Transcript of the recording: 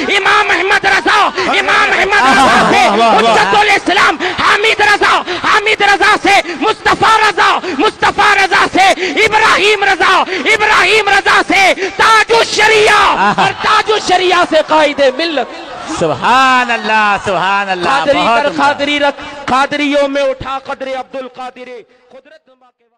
इमाम अहमद रजा, इमाम अहमद रजा से हुज्जतुल इस्लाम हामिद रजा से मुस्तफा रजा से इब्राहिम रजा से ताजुश शरिया और ताजुश शरिया से कायदे मिल्लत। सुभान अल्लाह, सुभान अल्लाह। खादरी रख, खादरियों में उठा कदरे अब्दुल कादिर कुदरत।